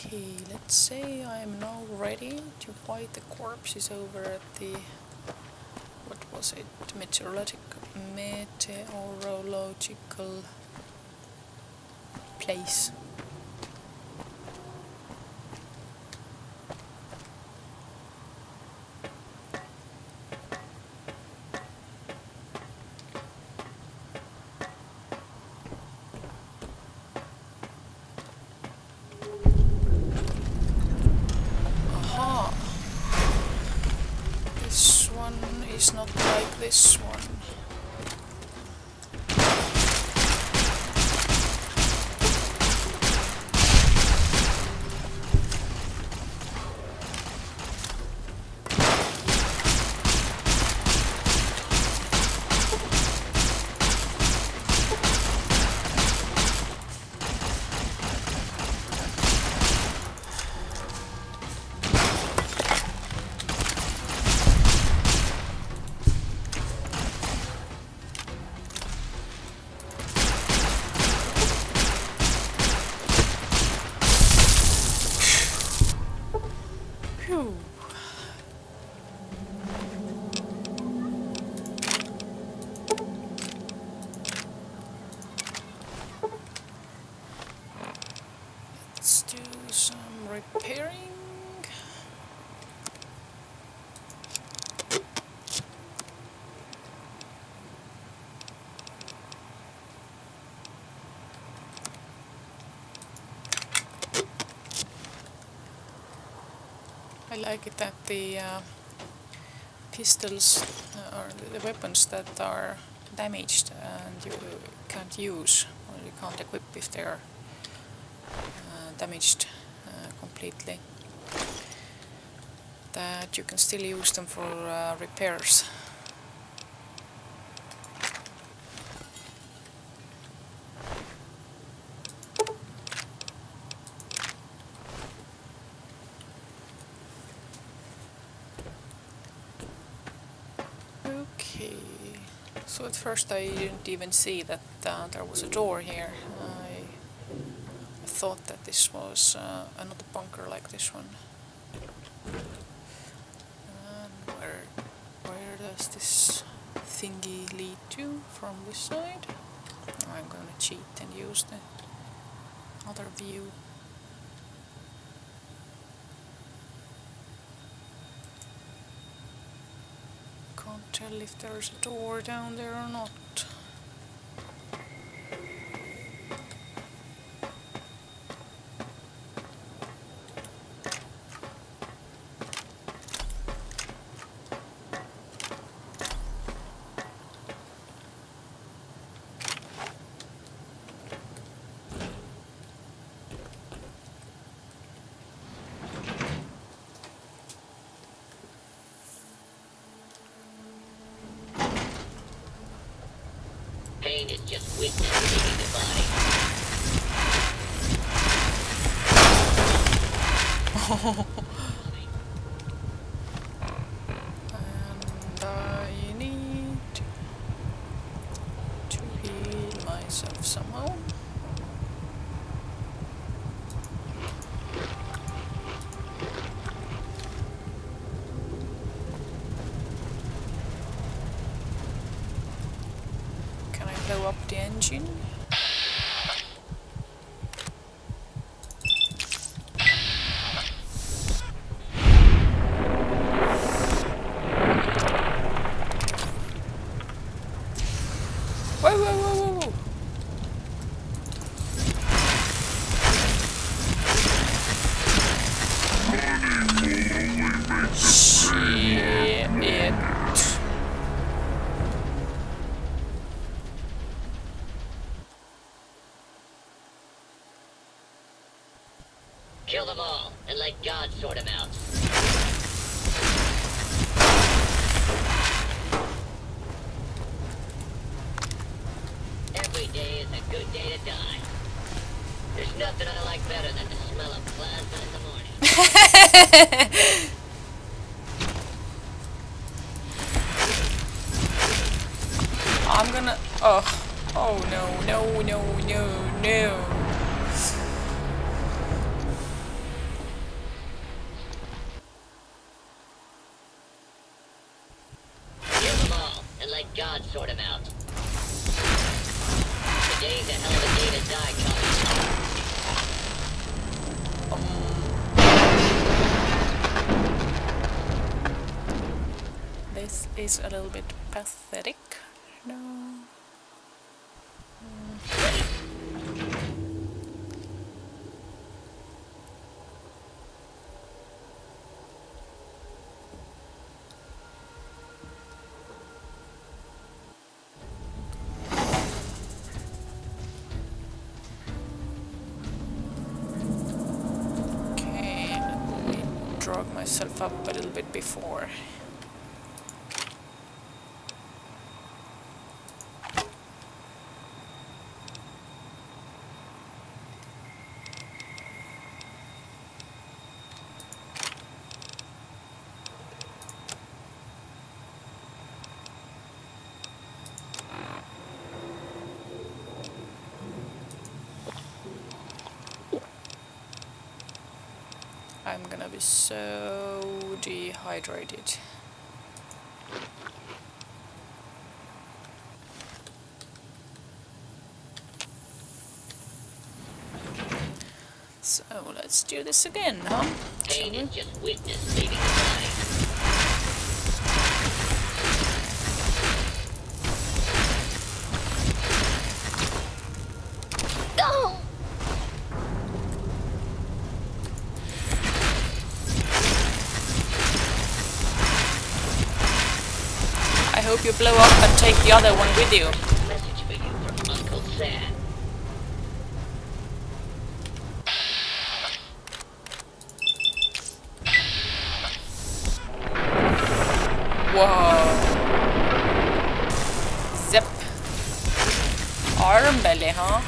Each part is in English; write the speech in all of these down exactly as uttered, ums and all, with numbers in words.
Okay, let's say I am now ready to fight the corpses over at the, what was it, meteorological, meteorological place. Is not like this one. Let's do some repairing. I like it that the uh, pistols uh, or the weapons that are damaged and you can't use or you can't equip if they're uh, damaged uh, completely, that you can still use them for uh, repairs. Okay, so at first I didn't even see that uh, there was a door here. I, I thought that this was uh, another bunker like this one. And where, where does this thingy lead to from this side? I'm gonna cheat and use the other view. Can't tell if there's a door down there or not. Pain is just witness leaving the body. And I need to heal myself somehow. Blow up the engine. Whoa, whoa, whoa, whoa, whoa. Shit. Kill them all, and let God sort them out. Every day is a good day to die. There's nothing I like better than the smell of plasma in the morning. I'm gonna... Oh. Oh no, no, no, no, no. is a little bit pathetic. No. Okay, let me drag myself up a little bit before. I'm gonna be so dehydrated. So let's do this again, huh? Kane has just witnessed saving the body. I hope you blow up and take the other one with you. Message for you from Uncle Sam. Whoa. Zip. Arm belly, huh?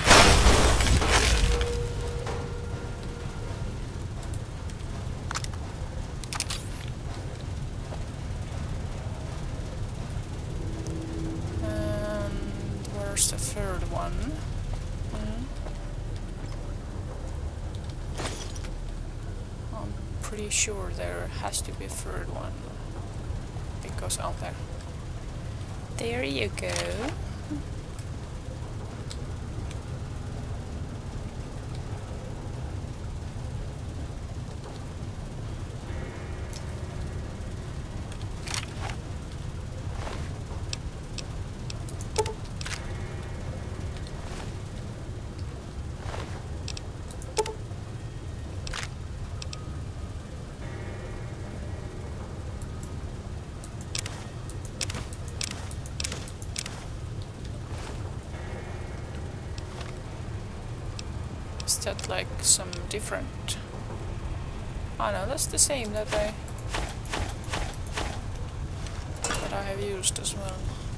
And where's the third one? Hmm. I'm pretty sure there has to be a third one. Because out there. There you go. Is that like some different? Oh no, that's the same that I that I have used as well.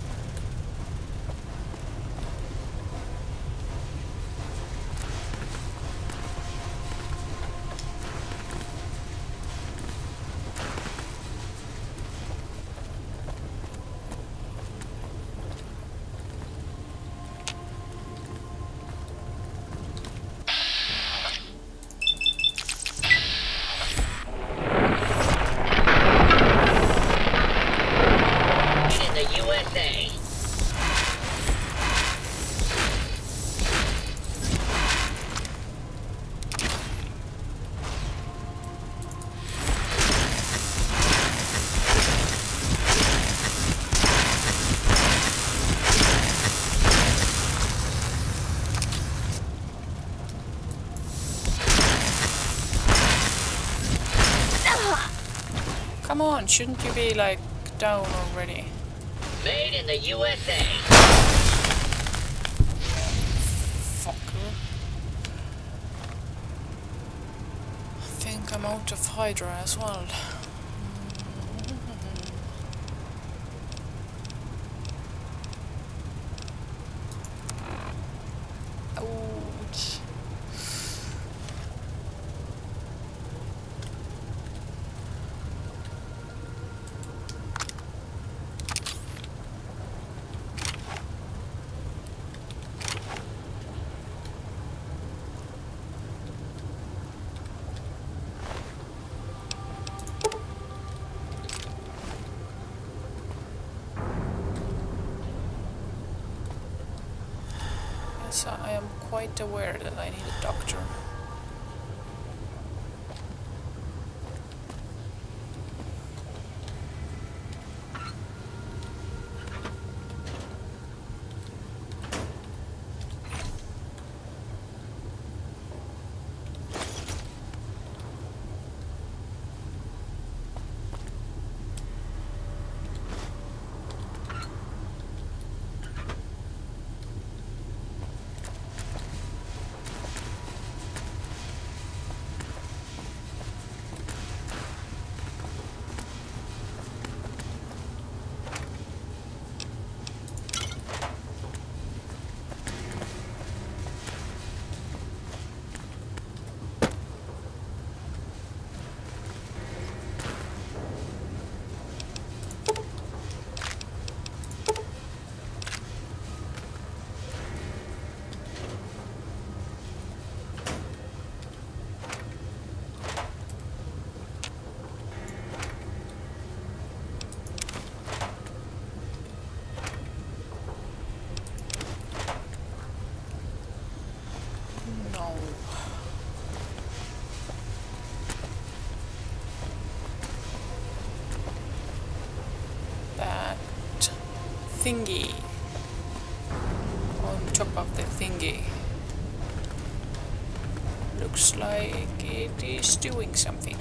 Come on, shouldn't you be like down already? Made in the U S A. Fucker. I think I'm out of Hydra as well. Ouch. So I am quite aware that I need a doctor. That thingy on top of the thingy looks like it is doing something.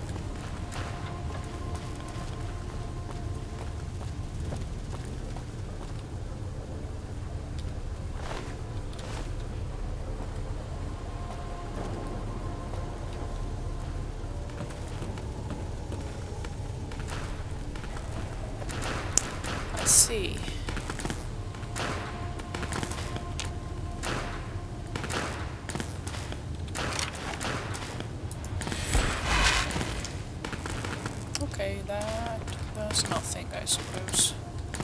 I see. Okay, that does nothing, I suppose.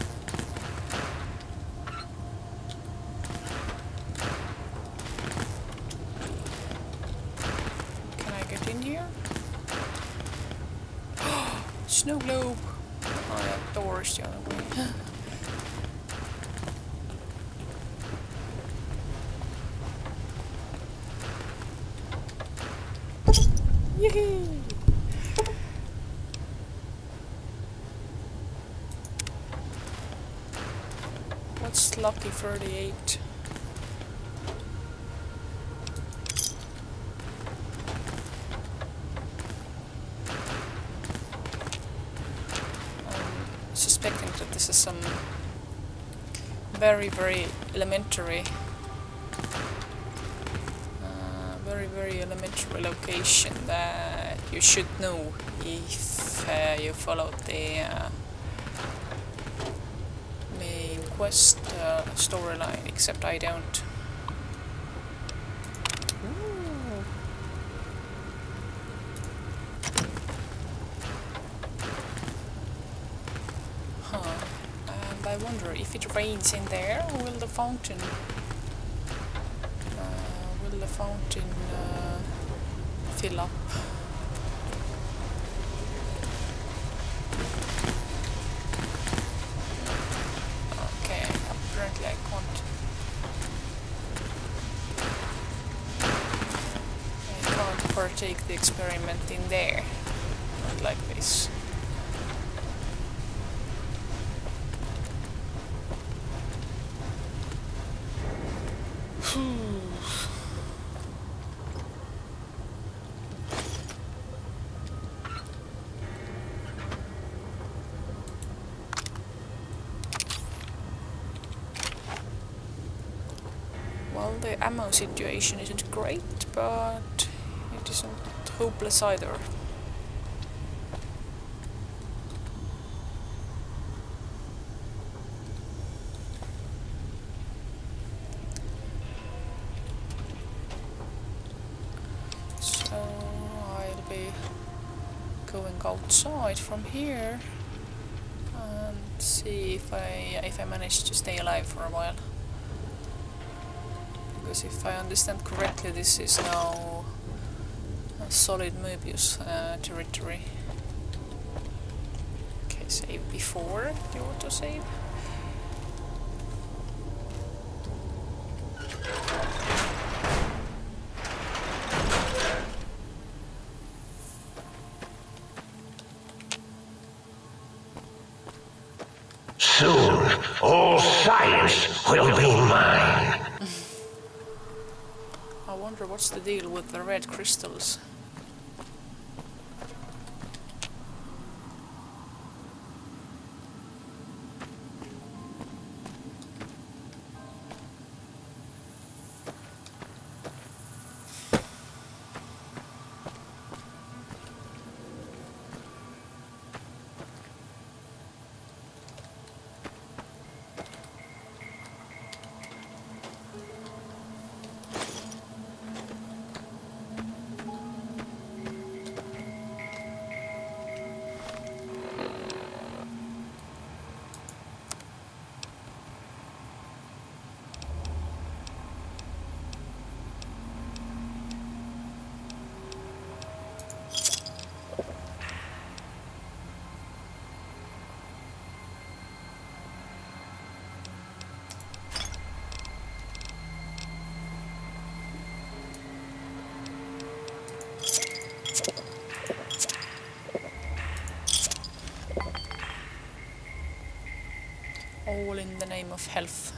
Can I get in here? Snow globe! Oh, that door is the other way. Yee! What's lucky thirty-eight? I'm suspecting that this is some very, very elementary, uh, very, very elementary location that you should know if uh, you follow the uh, main quest uh, storyline, except I don't. Ooh. Huh. And I wonder if it rains in there, will the fountain uh, will the fountain uh, fill up? Okay, apparently I can't. I can't partake the experiment in there. Not like this. Well, the ammo situation isn't great, but it isn't hopeless either. So I'll be going outside from here and see if I if I manage to stay alive for a while. Because if I understand correctly, this is now a solid Mobius uh, territory. Okay, save before the autosave. Soon, all science will be mine. I wonder what's the deal with the red crystals. enough health.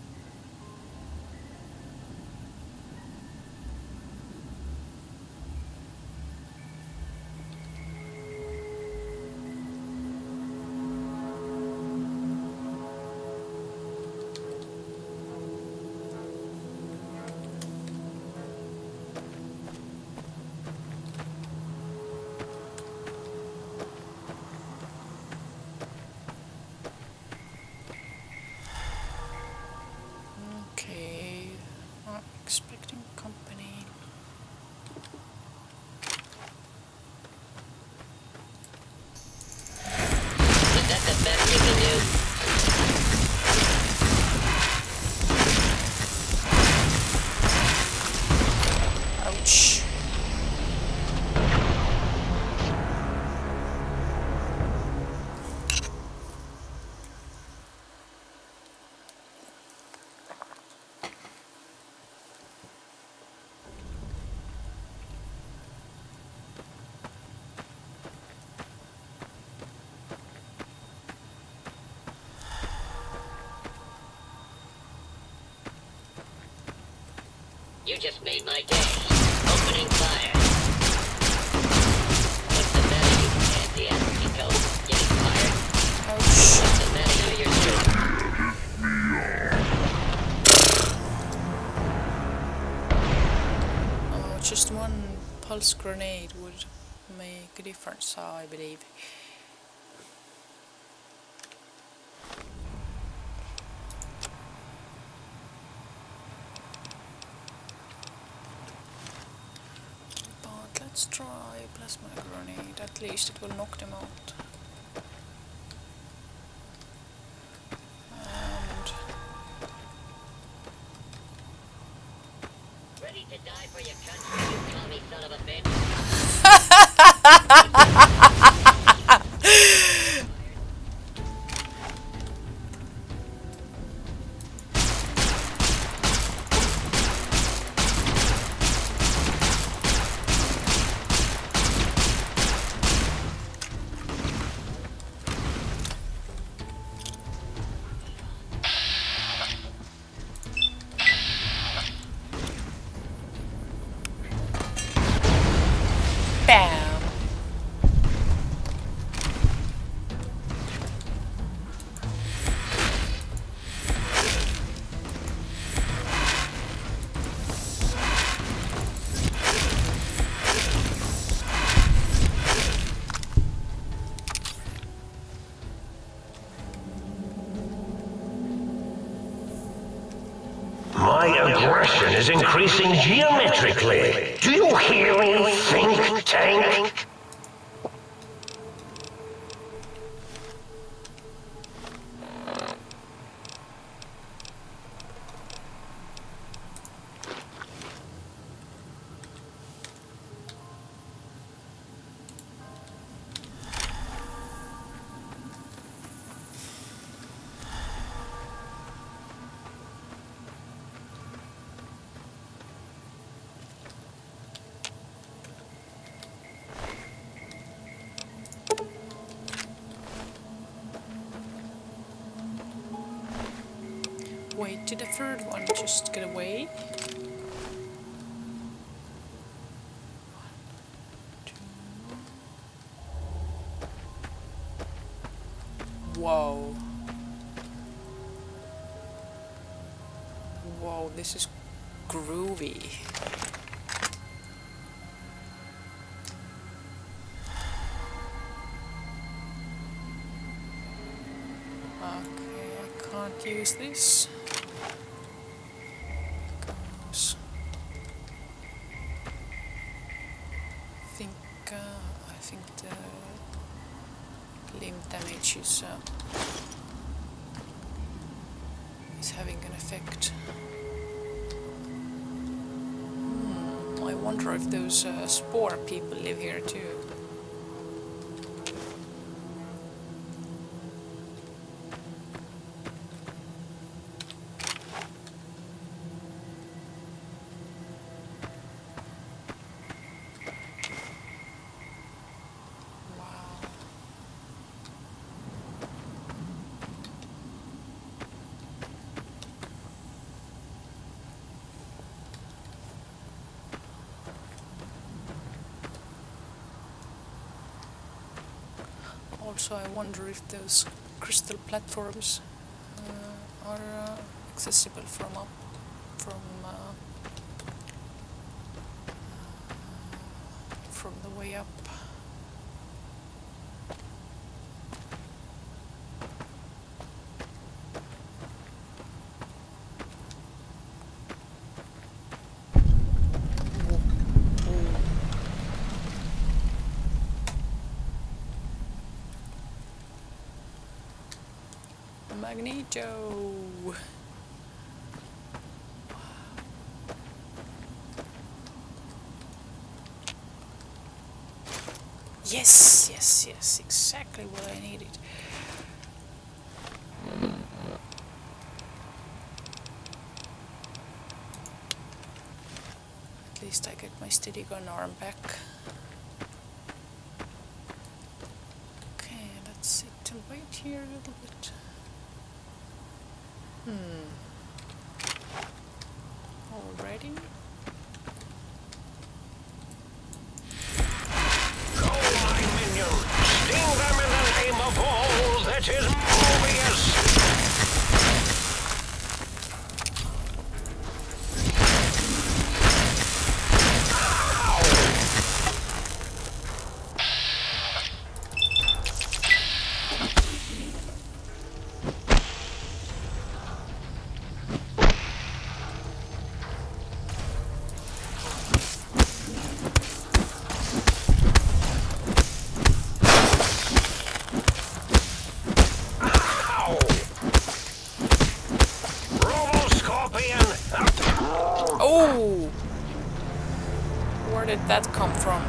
You just made my day. Opening fire. What's the matter, you fancy ass Pico? Getting fired? Ouch. What's the matter, you're stupid? Oh, just one pulse grenade would make a difference, I believe. Let's try plasma grenade, at least it will knock them out. And Ready to die for your country, you commie son of a bitch? bam! My aggression is increasing geometrically. Do you hear me, think tank? Wait, did the third one just get away? Whoa. Whoa, this is groovy. Okay, I can't use this. Goes. I think uh, I think the limb damage is uh, is having an effect. Hmm, I wonder if those uh, spore people live here too. Also, I wonder if those crystal platforms uh, are uh, accessible from up from uh, from the way up. Magneto. Yes, yes, yes, exactly what I needed. At least I get my steady gun arm back. Okay, let's sit and wait here a little bit. Hmm. Already? Go, my minion! Sting them in the name of all that is Mobius! Oh! Where did that come from?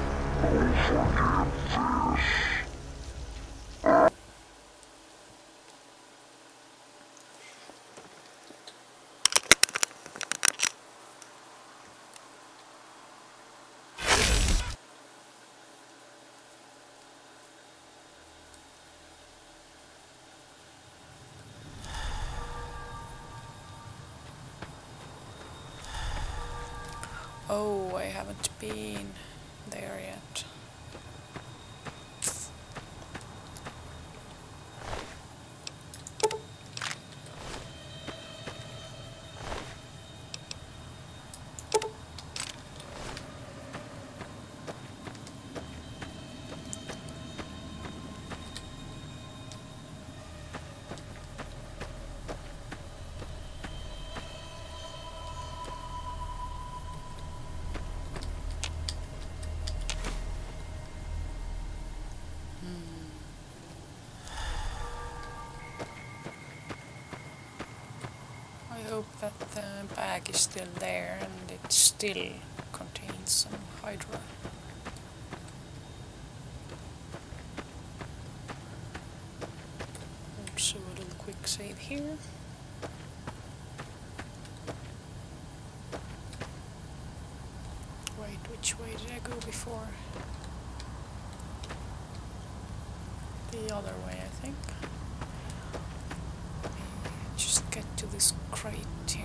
Oh, I haven't been there yet. I hope that the bag is still there and it still contains some Hydra. Also a little quick save here. Wait, which way did I go before? The other way, I think. Just get to this crate here.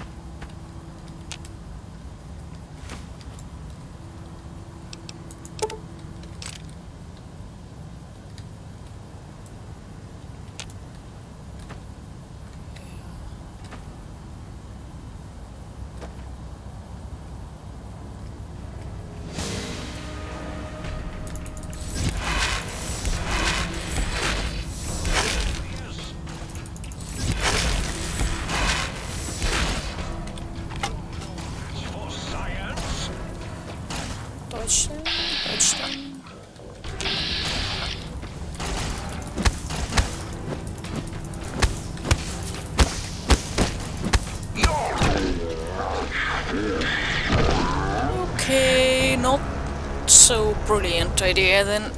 Deutschland, Deutschland. Okay, not so brilliant idea then.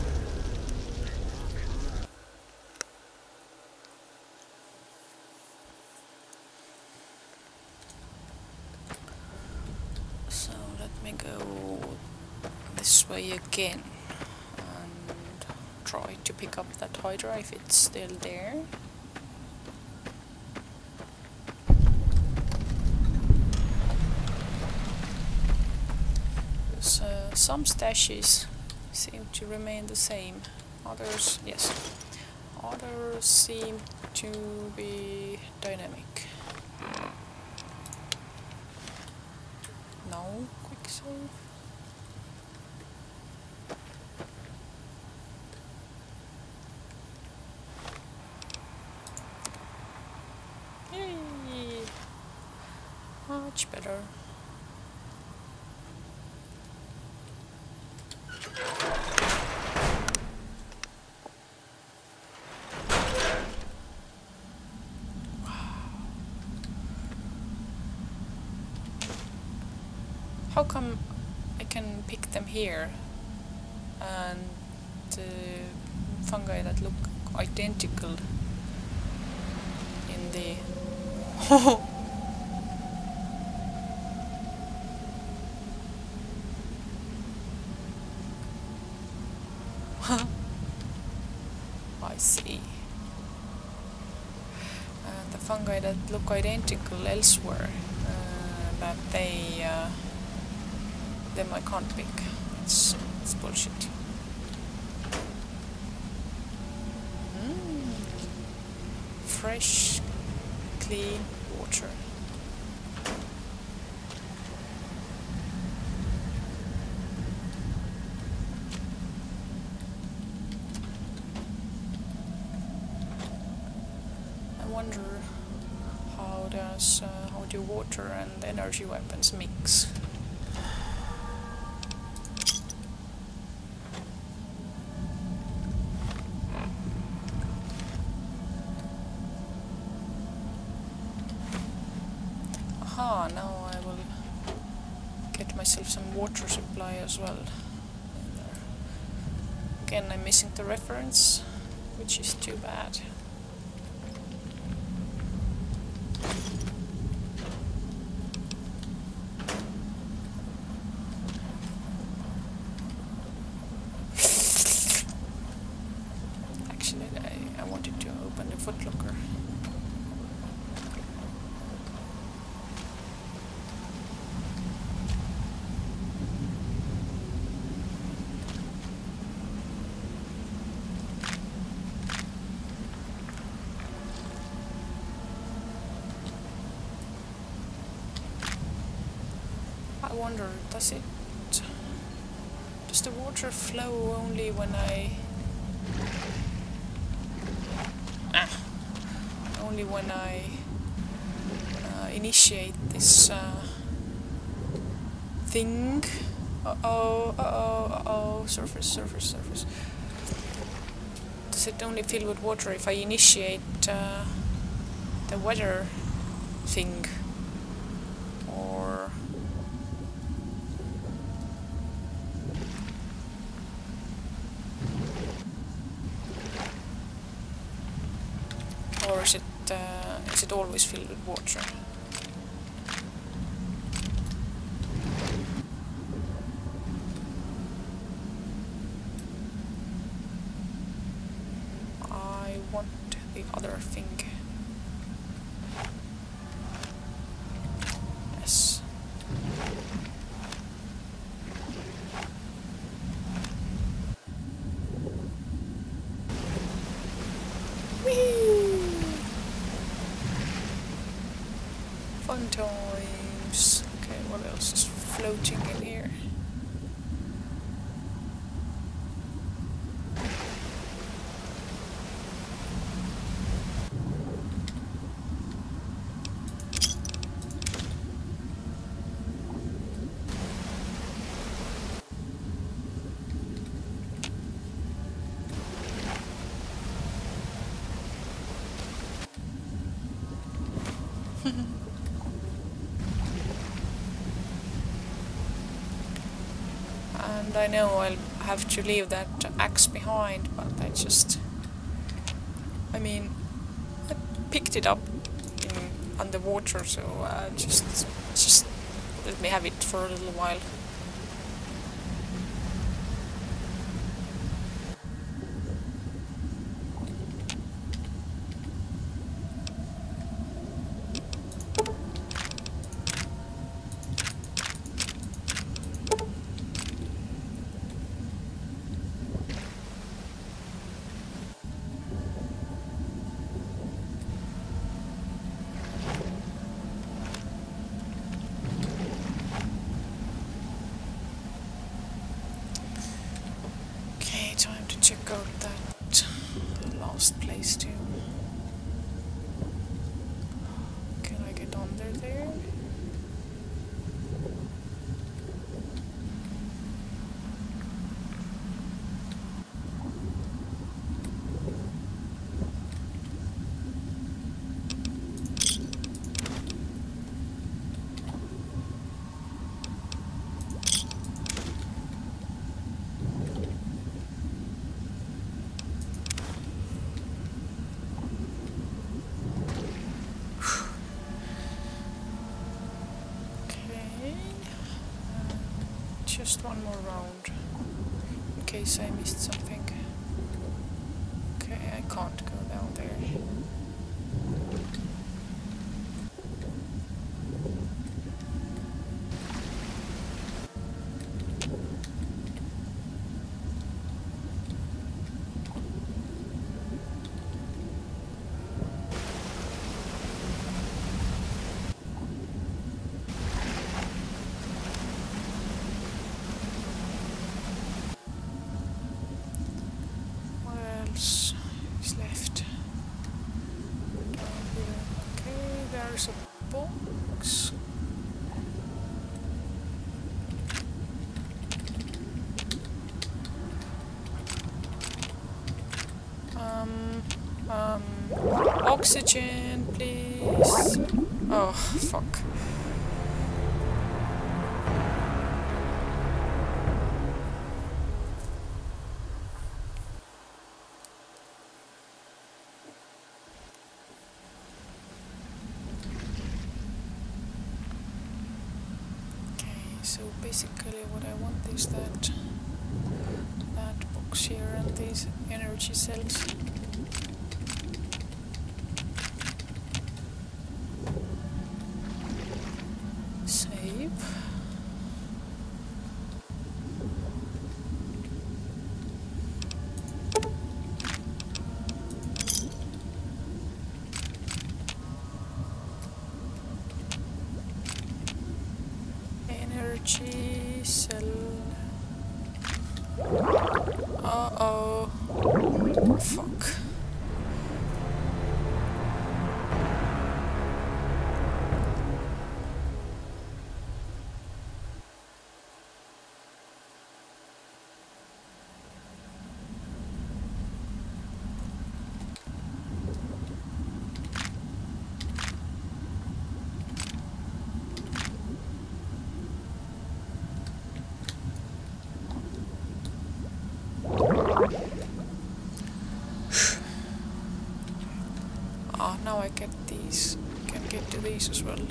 So let me go this way again and try to pick up that Hydra if it's still there. So some stashes seem to remain the same Others, yes. Others seem to be dynamic. No, quick save. Yay! Much better. How come I can pick them here and uh, fungi that look identical in the I see. Uh, the fungi that look identical elsewhere, uh, that they uh, them I can't pick. It's, it's bullshit. Mm. Fresh, clean water. I wonder how does uh, how do water and energy weapons mix? Aha, now I will get myself some water supply as well. Again, I'm missing the reference, which is too bad. Actually, I, I wanted to open the footlocker. I wonder, does it... does the water flow only when I... Ah, only when I uh, initiate this uh, thing? Uh-oh, uh-oh, uh-oh, surface, surface, surface. Does it only fill with water if I initiate uh, the weather thing? Or... Or is it, uh, is it always filled with water? I want the other thing. Yes. Fun times. Okay, what else is floating in here? And I know I'll have to leave that axe behind, but I just... I mean, I picked it up in underwater, so uh, just, just let me have it for a little while. just one more round, in case I missed something. Okay, I can't go down there. There's a box. Um, um, oxygen, please. Oh, fuck. So basically what I want is that that box here and these energy cells. Save. Energy cell. Uh-oh. Fuck. Ah, now I get these. Can get to these as well.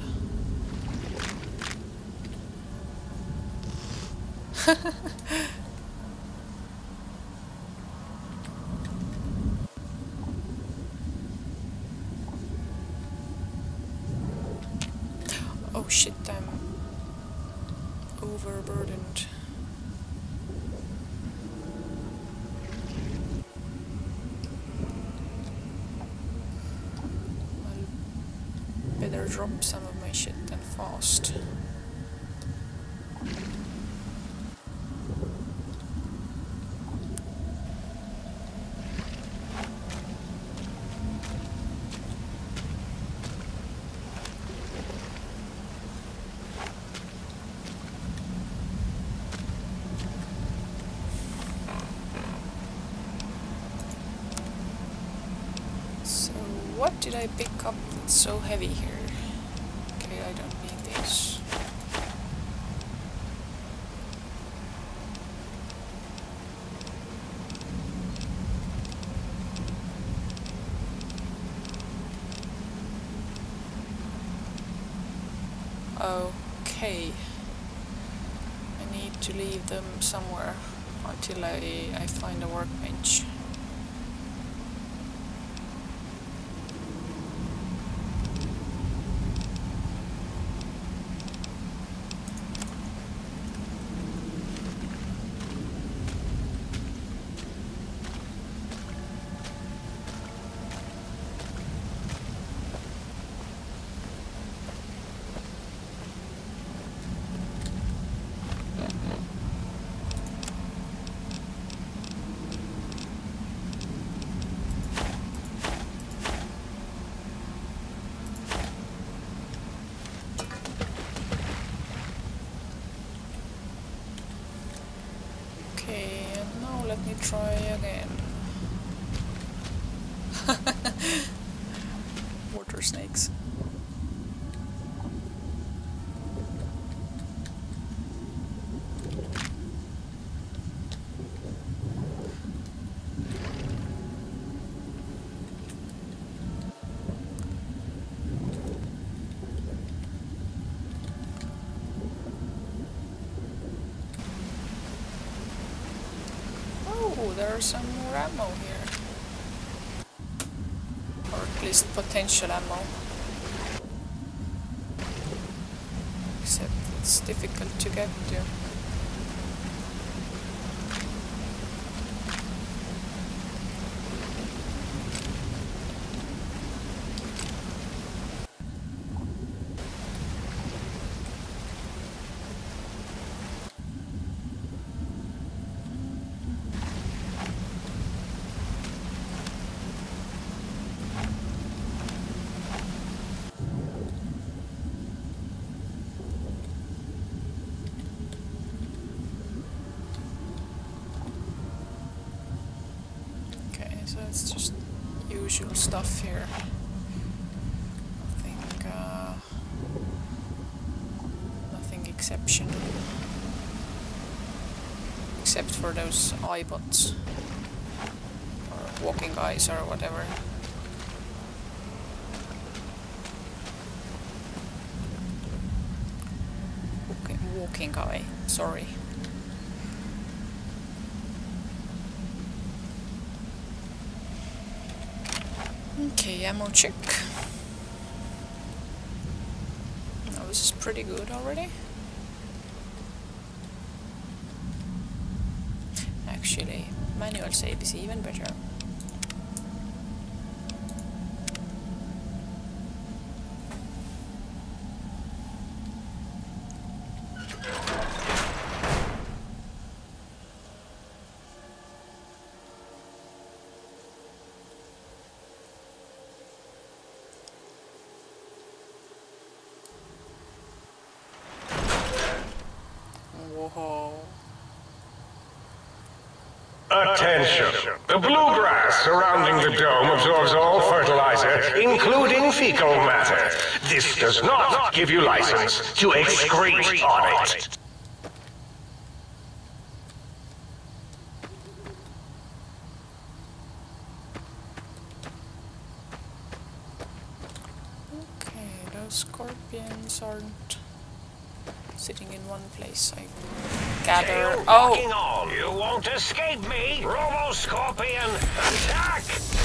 Oh shit, I'm overburdened. Better drop some of my shit and fast. So what did I pick up that's so heavy here? Okay, I don't need this. Okay. I need to leave them somewhere until I, I find a workbench. Okay, and now let me try again. Water snakes. Oh, there's some more ammo here. Or at least potential ammo. Except it's difficult to get to. So it's just usual stuff here. Nothing, uh, nothing exceptional, except for those eye bots or walking eyes or whatever. Walking, walking eye. Sorry. Okay, ammo check. Now this is pretty good already. Actually, manual save is even better. Whoa. Attention! The bluegrass surrounding the dome absorbs all fertilizer, including fecal matter. This does not give you license to excrete on it. Okay, those scorpions aren't sitting in one place, I gather. Oh! Oh! You won't escape me! Robo-Scorpion, attack!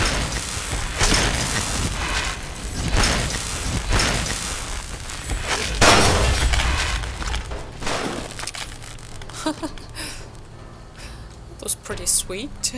That was pretty sweet.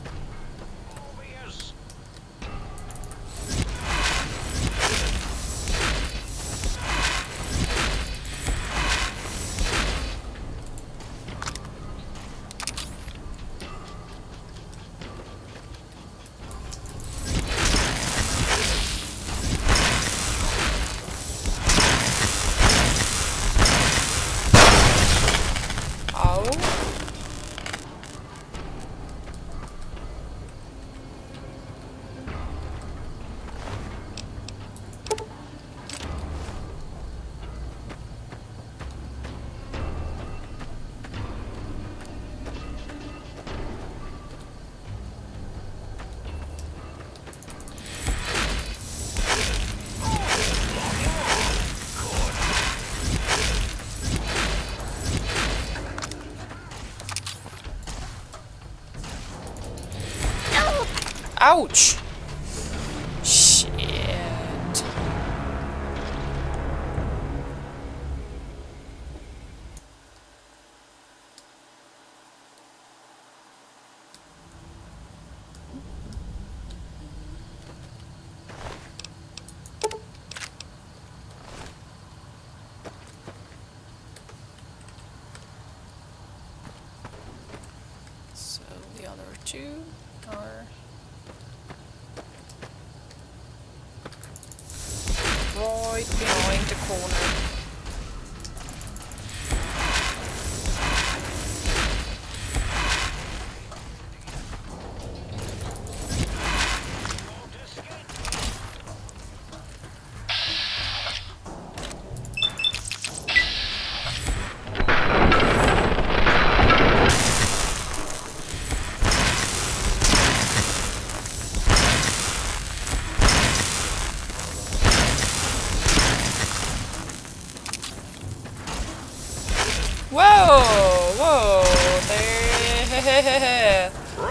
Ouch! Shit. So the other two are right behind the corner. Whoa, whoa, there.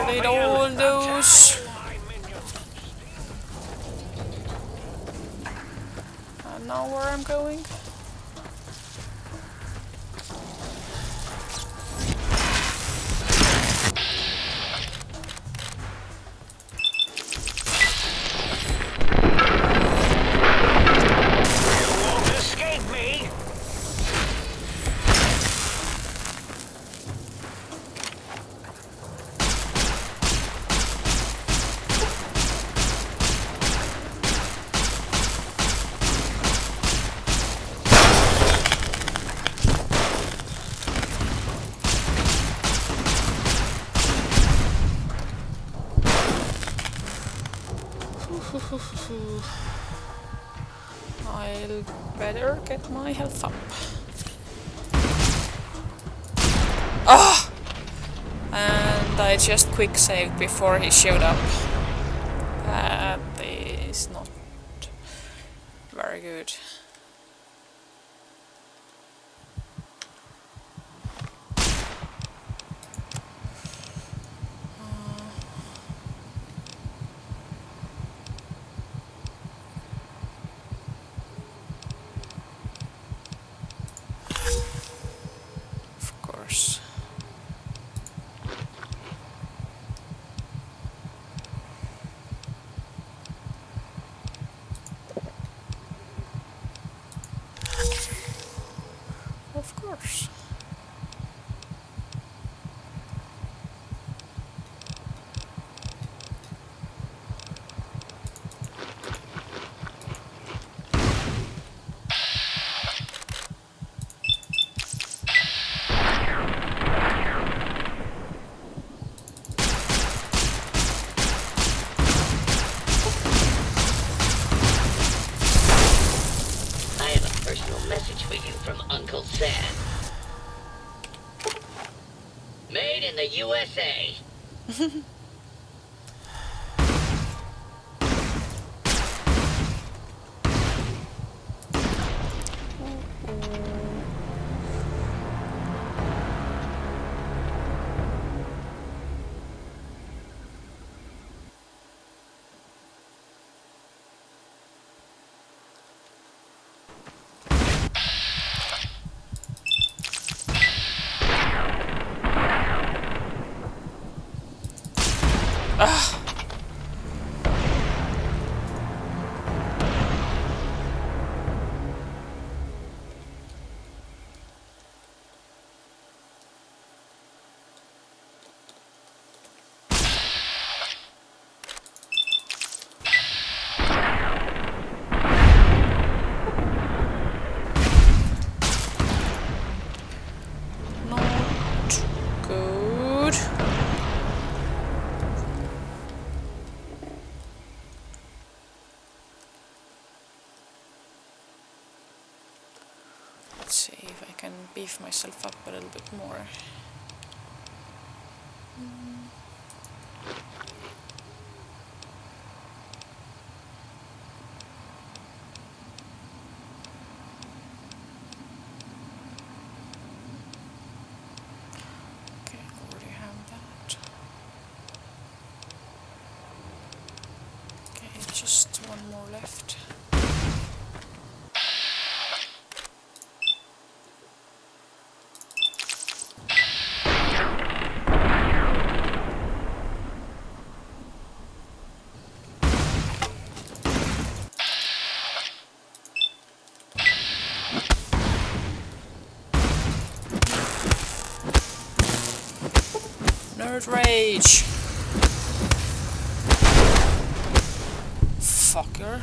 Delete all those. And now where I'm going? I'll better get my health up. Ah! And I just quick saved before he showed up. That is not very good. Of course. Message for you from Uncle Sam. Made in the U S A. Ah. Not good. Let's see if I can beef myself up a little bit more. Mm. Okay, I already have that. Okay, just one more left. Nerd rage! Fucker.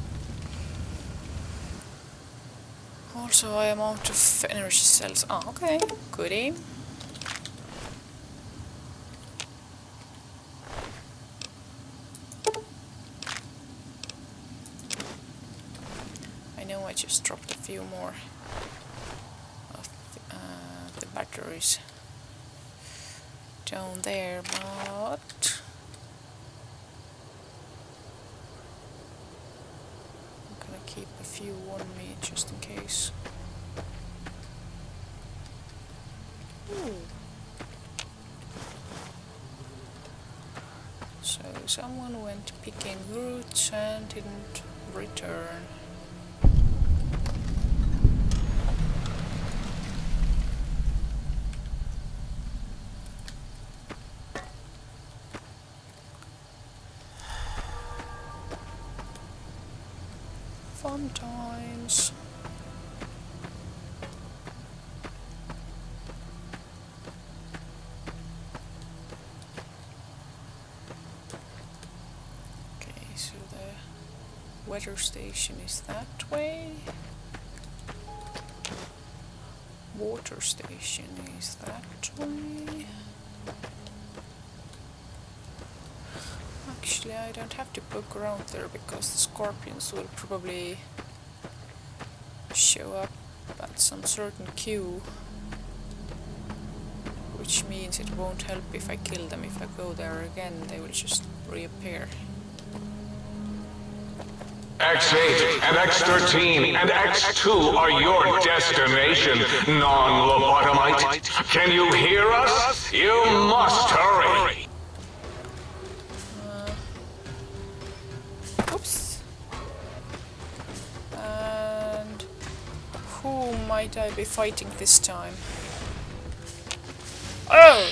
Also, I am out of energy cells. Ah, okay. Goodie. I know I just dropped a few more of the, uh, the batteries down there, but I'm gonna keep a few on me just in case. Ooh. So someone went picking roots and didn't return. Fun times. So the weather station is that way. Water station is that way. Actually, I don't have to poke around there because the scorpions will probably show up at some certain queue, which means it won't help if I kill them. If I go there again, they will just reappear. X eight and X thirteen and X two are your destination, non-lobotomite. Can you hear us? You must hurry. Uh, oops. And who might I be fighting this time? Oh!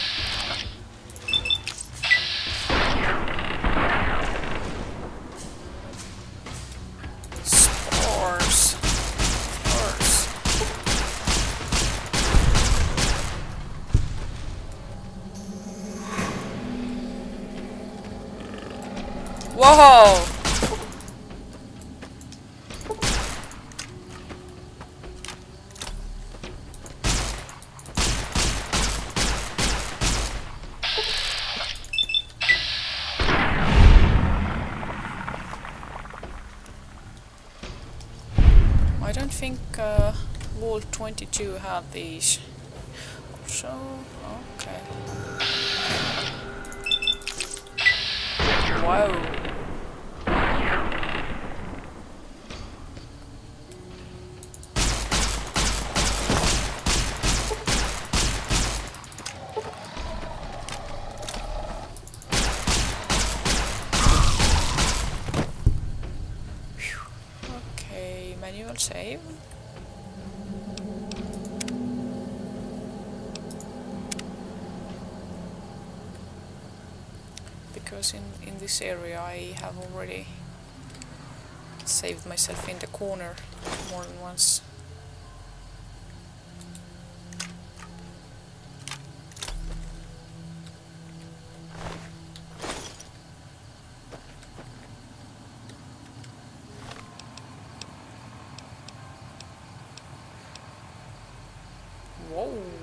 Whoa! I don't think uh, Vault twenty-two had these. So, okay. Wow. Manual save. Because in, in this area I have already saved myself in the corner more than once. Whoa!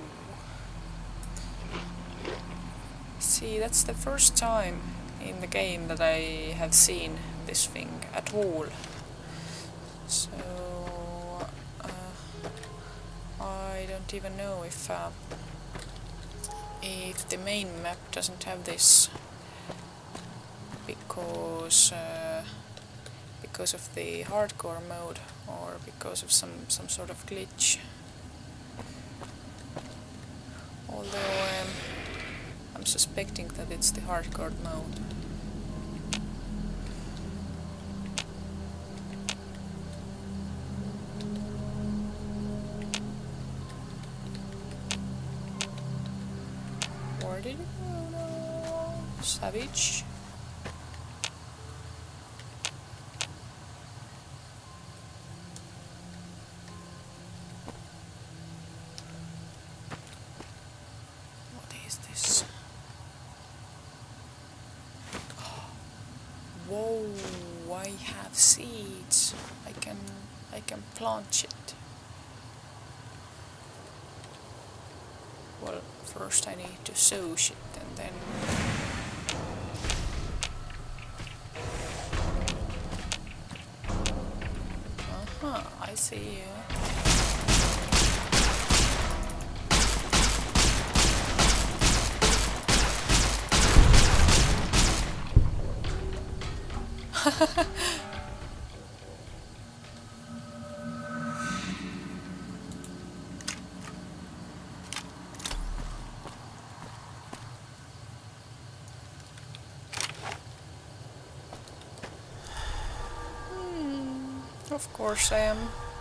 See, that's the first time in the game that I have seen this thing at all. So uh, I don't even know if uh, if the main map doesn't have this because uh, because of the hardcore mode or because of some some sort of glitch. Although um, I'm suspecting that it's the hardcore mode. Where did it go now? Savage? Whoa, I have seeds. I can I can plant it. Well, first I need to sow shit and then uh-huh, I see you. Of course I am.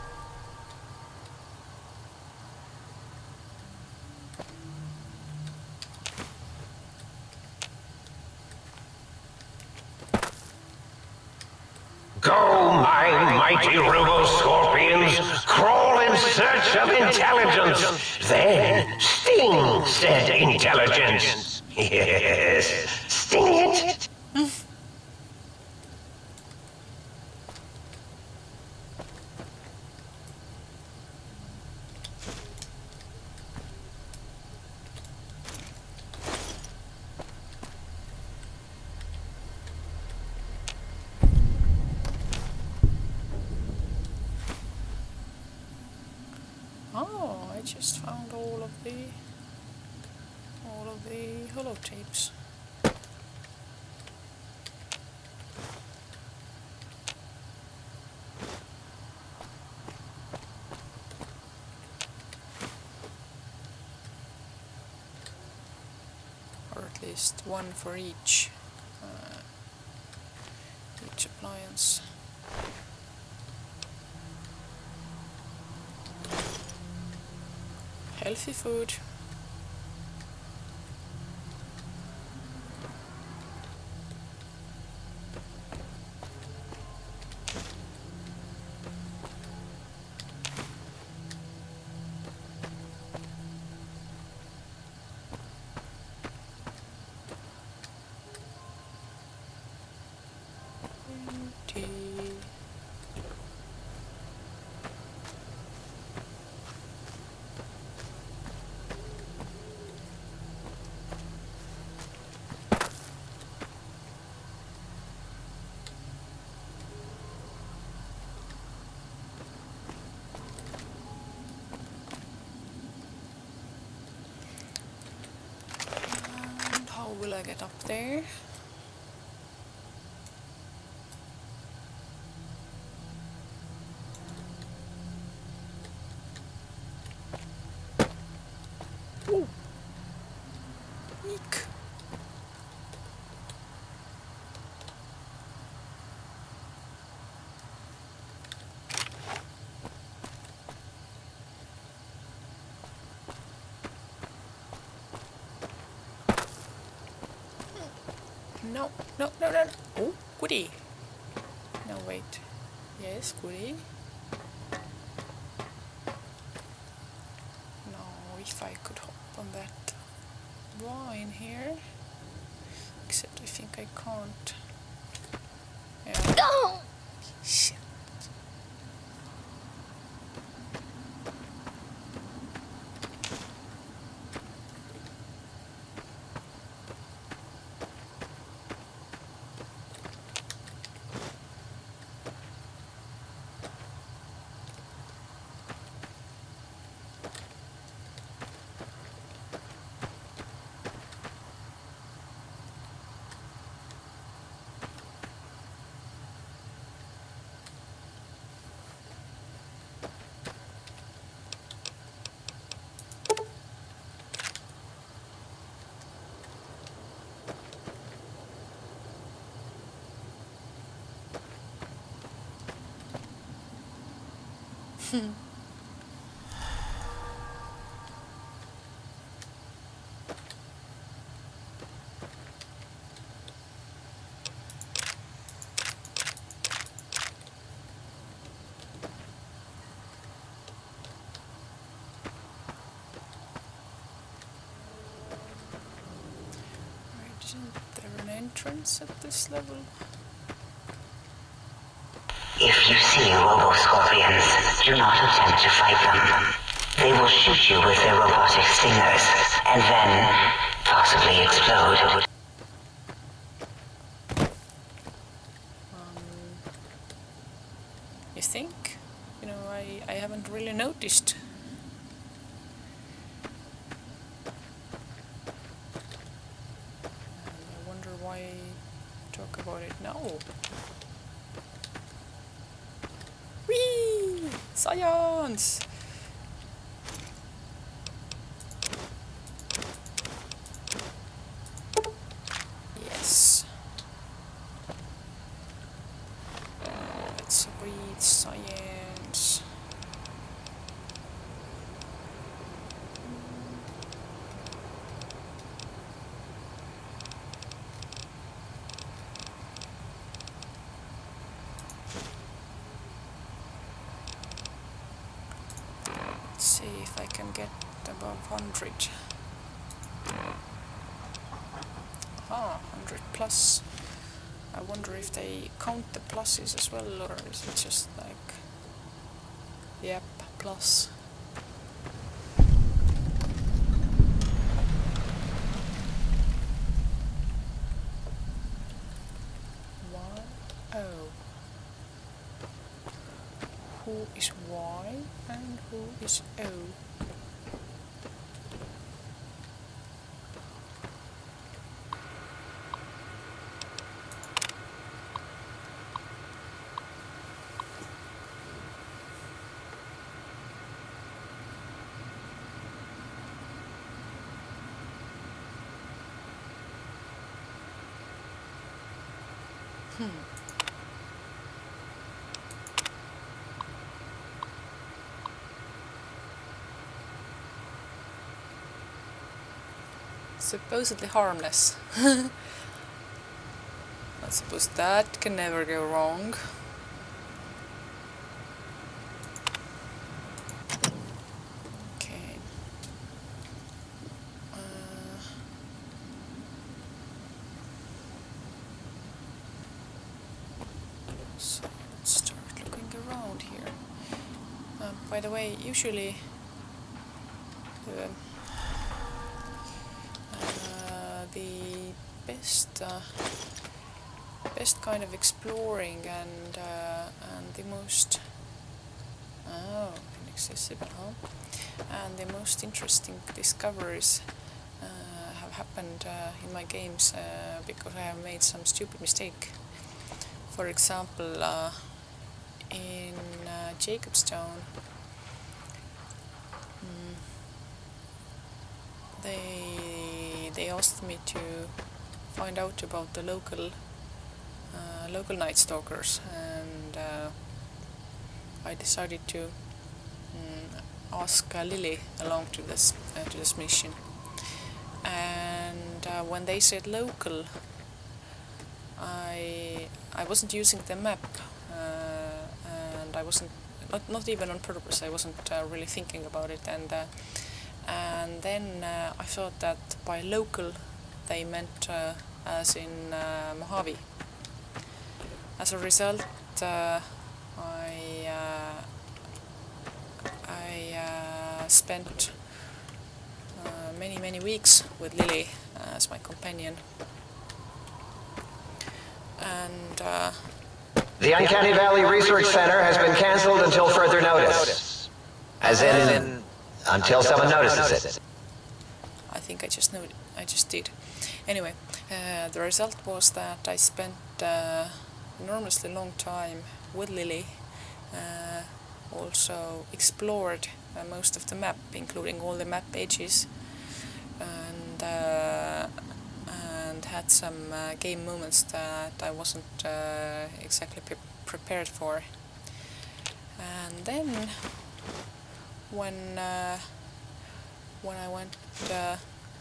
Go, my mighty robo-scorpions, crawl in search of intelligence. Then sting said intelligence. Yes, sting it. Oh, I just found all of the all of the holotapes. Or at least one for each uh, each appliance. Healthy food. Tea. And how will I get up there? Ooh. Eek. No, no, no, no. Oh, goody. No, wait. Yes, goody. No, if I could hop on that vine here. Except I think I can't. Yeah. No! Shit. Isn't there an entrance at this level? If you see robo-scorpions, do not attempt to fight them. They will shoot you with their robotic stingers, and then possibly explode. Um, you think? You know, I, I haven't really noticed. And I wonder why I talk about it now. Whee! Science! Yes. Let's read science. get above one hundred. Ah, one hundred plus. I wonder if they count the pluses as well, or is it just like, yep, plus. Y, O. Who is Y and who is O? Hmm. Supposedly harmless. I suppose that can never go wrong. Okay. Uh, so let's start looking around here. Uh, by the way, usually uh, uh, the best uh, best kind of exploring and uh, and the most oh inaccessible, huh? And the most interesting discoveries uh, have happened uh, in my games uh, because I have made some stupid mistake. For example, uh, in uh, Jacobstone, mm, they they asked me to find out about the local uh, local night stalkers, and uh, I decided to mm, ask uh, Lily along to this uh, to this mission. And uh, when they said local, I I wasn't using the map, uh, and I wasn't not not even on purpose. I wasn't uh, really thinking about it, and uh, and then uh, I thought that by local they meant uh, as in uh, Mojave. As a result, uh, I uh, I uh, spent uh, many many weeks with Lily as my companion. And uh, The Uncanny Valley Research Center has been canceled until further notice. As in, until someone notices it. I think I just know I just did. Anyway, uh, the result was that I spent uh, enormously long time with Lily. Uh, also explored uh, most of the map, including all the map pages, and uh, and had some uh, game moments that I wasn't uh, exactly pre prepared for. And then when uh, when I went uh,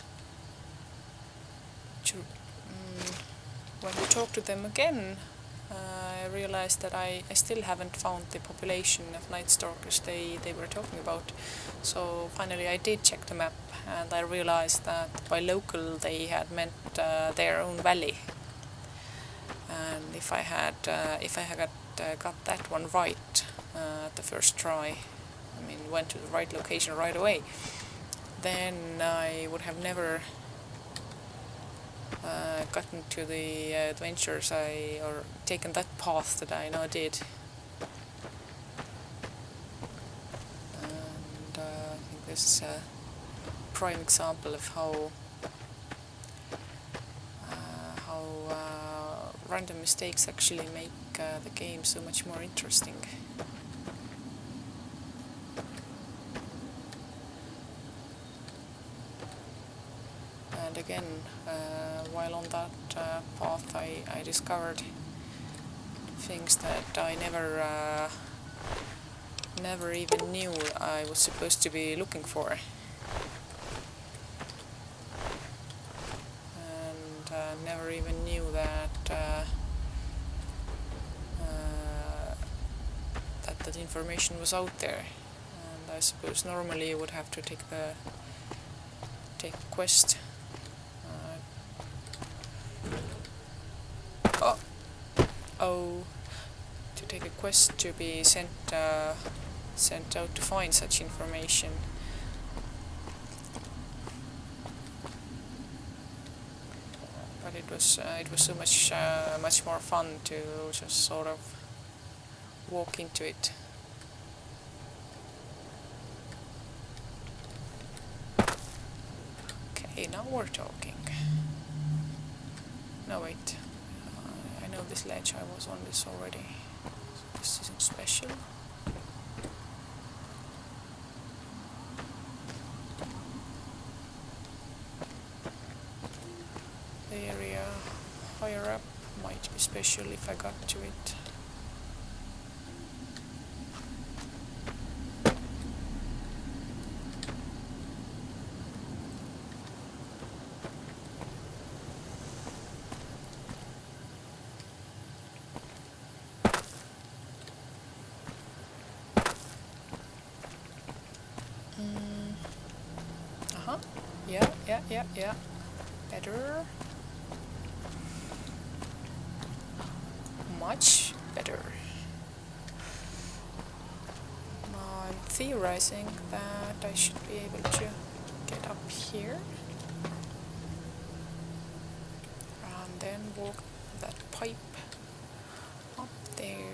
to um, when we talked to them again, uh, I realized that I, I still haven't found the population of night stalkers they, they were talking about. So finally I did check the map, and I realized that by local they had meant uh, their own valley. And if I had uh, if I had got, uh, got that one right uh, at the first try, I mean went to the right location right away, then I would have never uh, gotten to the uh, adventures I or taken that path that I now did. And uh, I think this is a prime example of how uh, how uh, random mistakes actually make uh, the game so much more interesting. And again, uh, while on that uh, path, I, I discovered things that I never uh, never even knew I was supposed to be looking for. And uh, never even knew that uh, uh, that that information was out there. And I suppose normally you would have to take the take a quest. Uh, oh, oh, to take a quest to be sent uh, sent out to find such information. But it was uh, it was so much uh, much more fun to just sort of walk into it. Okay, now we're talking. No wait, uh, I know this ledge, I was on this already. This isn't special. The area higher up might be special if I got to it. Mm. Uh-huh. Yeah, yeah, yeah, yeah. Better. Much better. I'm theorizing that I should be able to get up here and then walk that pipe up there.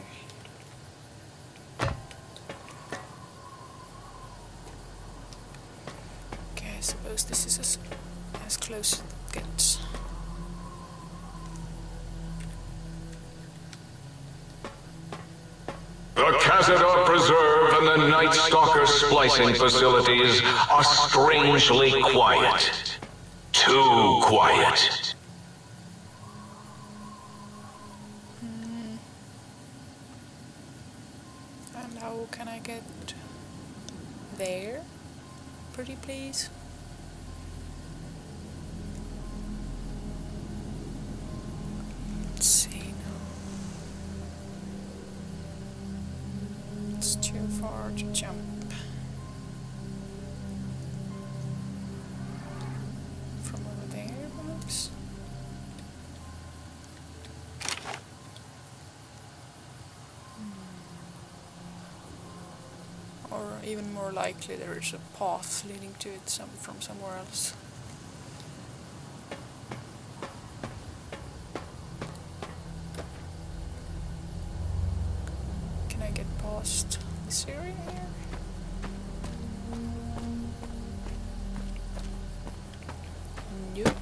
Okay, I suppose this is as, as close as it gets. The Cazador Preserve and the Night Stalker splicing facilities are strangely quiet. Too quiet. Hmm. And how can I get there? Pretty please. Let's see. It's too far to jump. From over there, perhaps? Hmm. Or even more likely there is a path leading to it some from somewhere else. Past this area here. Nope.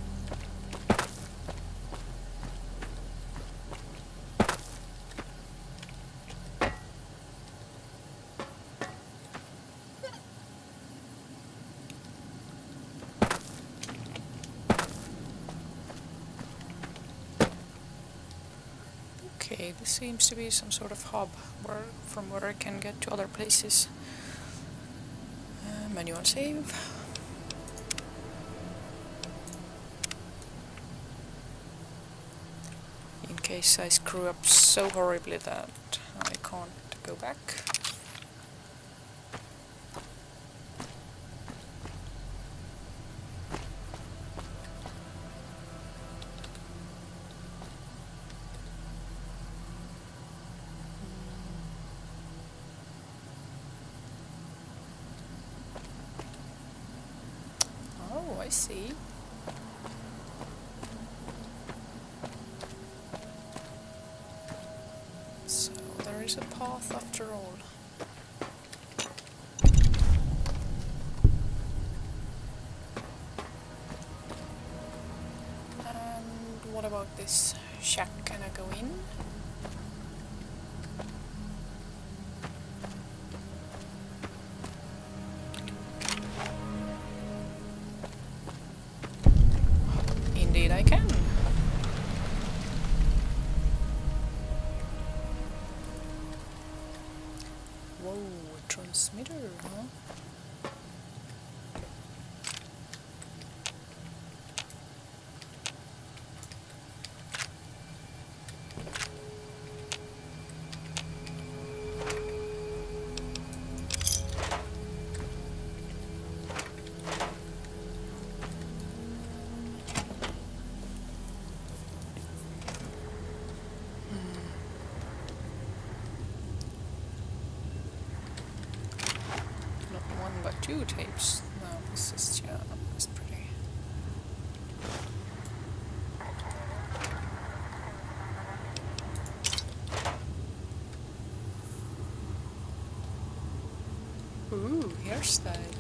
Okay, this seems to be some sort of hub where, from where I can get to other places. Uh, manual save. In case I screw up so horribly that I can't go back. I see. So there is a path after all. And what about this shack? Can I go in? Indeed I can. Whoa, a transmitter, huh? hairstyle.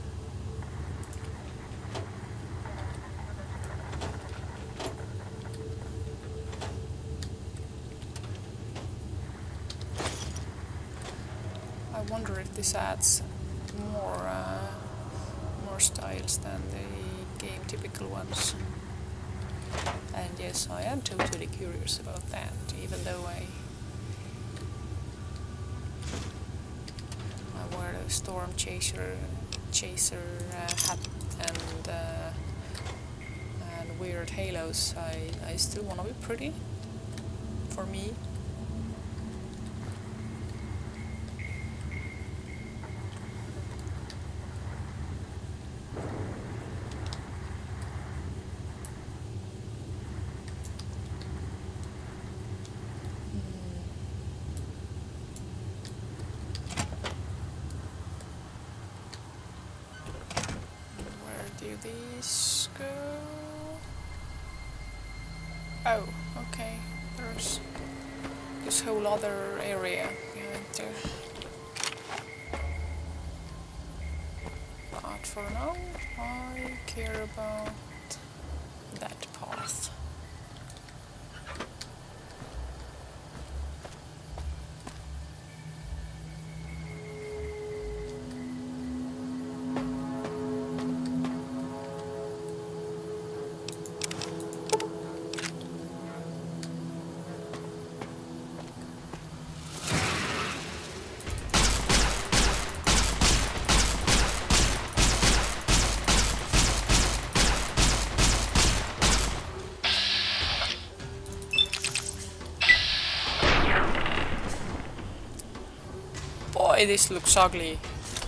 I wonder if this adds more uh, more styles than the game typical ones. And yes, I am totally curious about that, even though I I wear a storm chaser chaser uh, hat and uh, and weird halos. I I still want to be pretty. For me. These go? Oh, okay. There's this whole other area behind there. But for now, I care about that path. Boy, this looks ugly.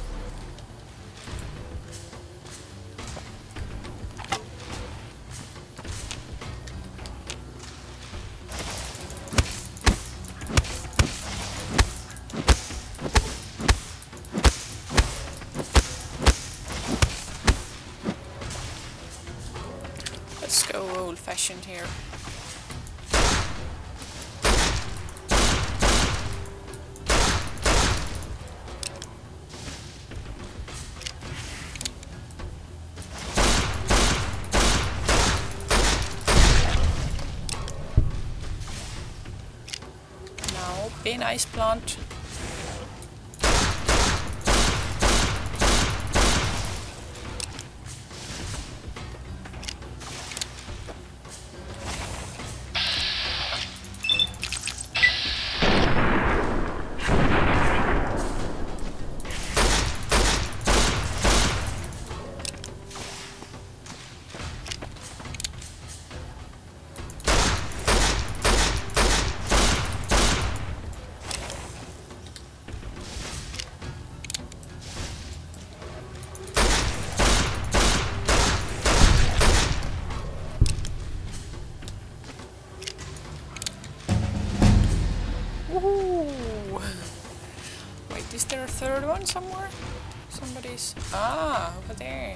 Let's go old-fashioned here. Be nice, plant. Woohoo! Wait, is there a third one somewhere? Somebody's... Ah, over there.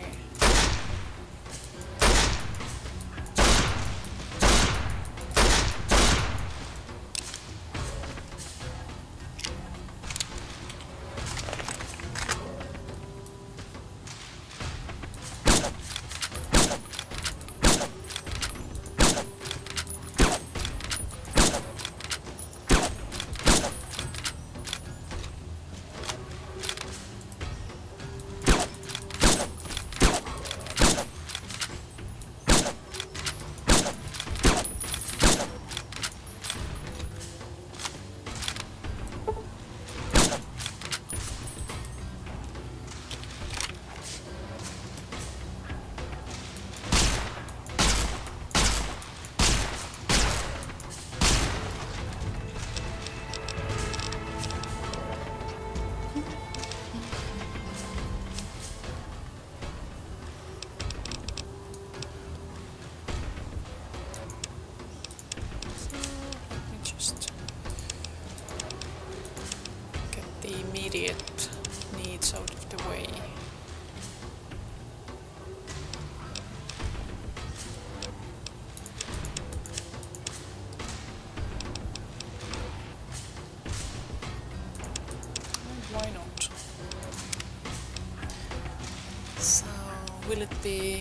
be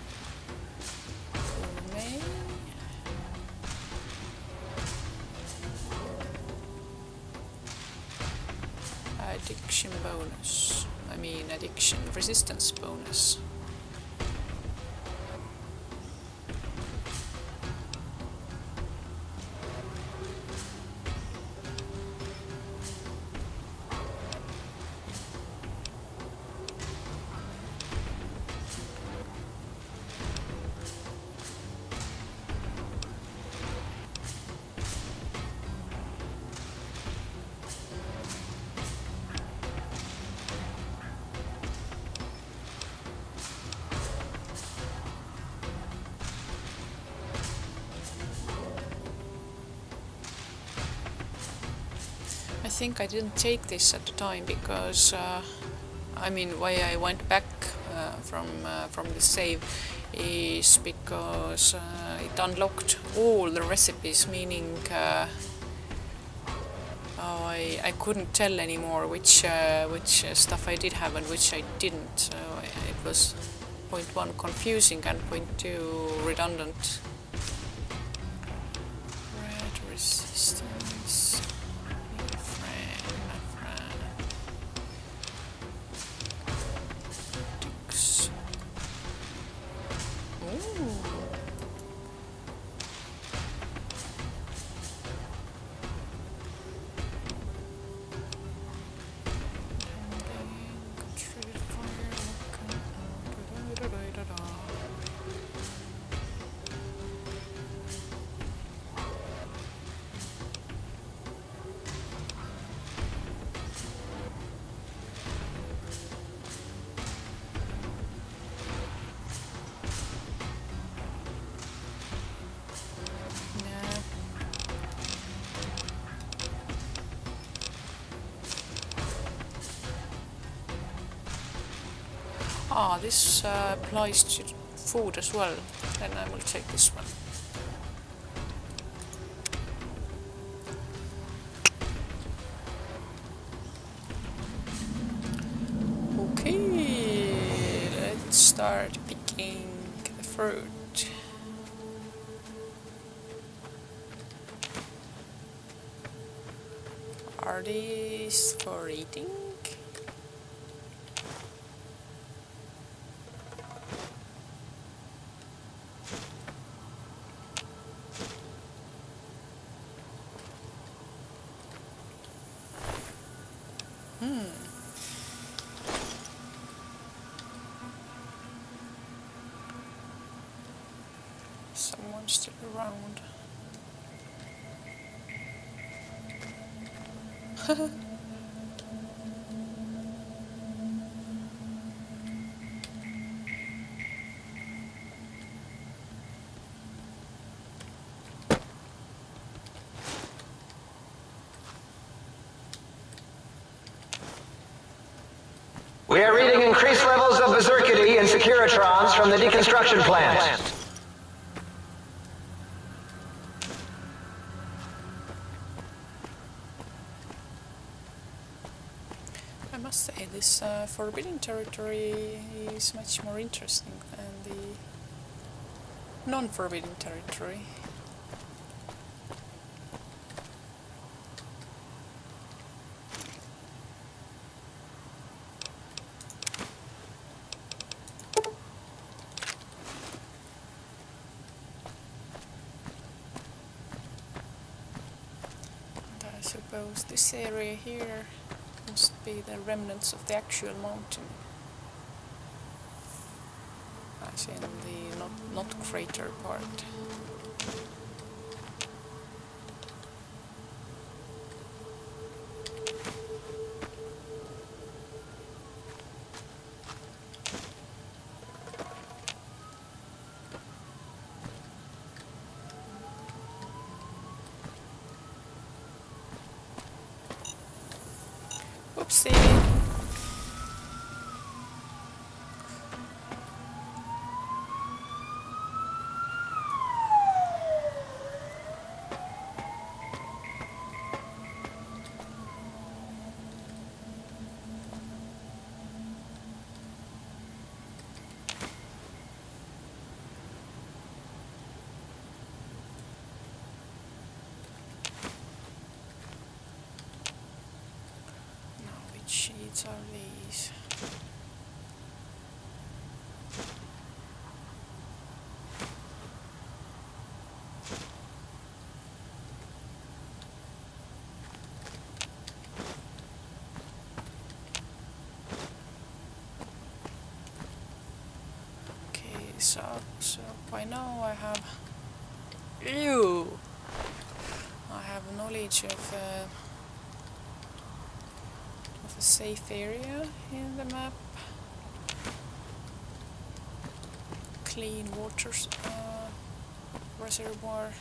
gourmet. Addiction bonus. I mean addiction resistance bonus. I think I didn't take this at the time because uh, I mean why I went back uh, from uh, from the save is because uh, it unlocked all the recipes, meaning uh, oh, I, I couldn't tell anymore which uh, which uh, stuff I did have and which I didn't. So it was point one confusing and point two redundant. Red resistance. Ah, this uh, applies to food as well. Then I will take this one. Okay, let's start picking the fruit. Are these for eating? Someone's still around. We are reading increased levels of berserkity and securitrons from the deconstruction plant. I must say, this uh, forbidden territory is much more interesting than the non-forbidden territory. And I suppose this area here must be the remnants of the actual mountain, as in the not, not crater part. Oopsie. sheets are these? Okay, so so by now I have ew. I have knowledge of. Uh, a safe area in the map. Clean water uh, reservoir.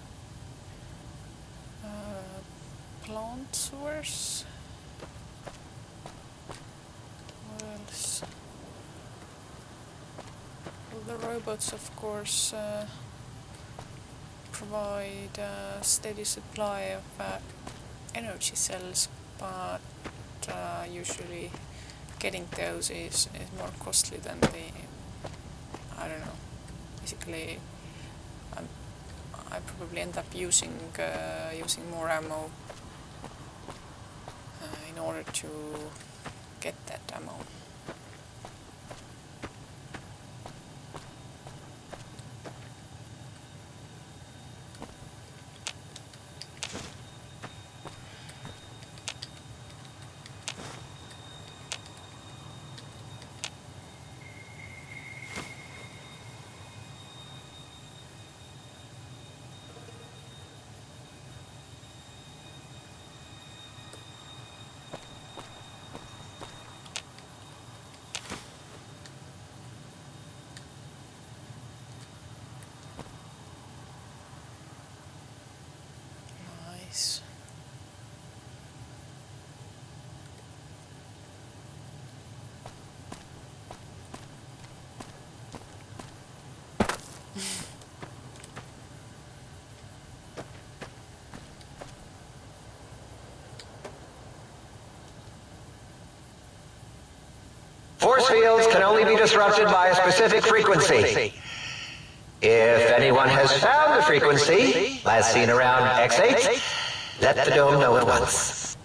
Uh, plant source. What else? Well, the robots, of course, uh, provide a steady supply of uh, energy cells, but Uh, usually getting those is, is more costly than the, I don't know, basically I'm, I probably end up using uh, using more ammo uh, in order to get that ammo. Nice. Force fields can only be disrupted by a specific frequency. If anyone has found the frequency, last seen around X eight, let the dome know at once.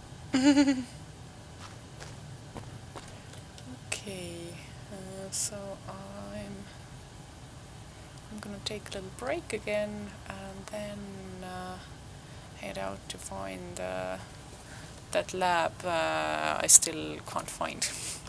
Okay, uh, so I'm I'm gonna take a little break again and then uh, head out to find uh, that lab uh, I still can't find.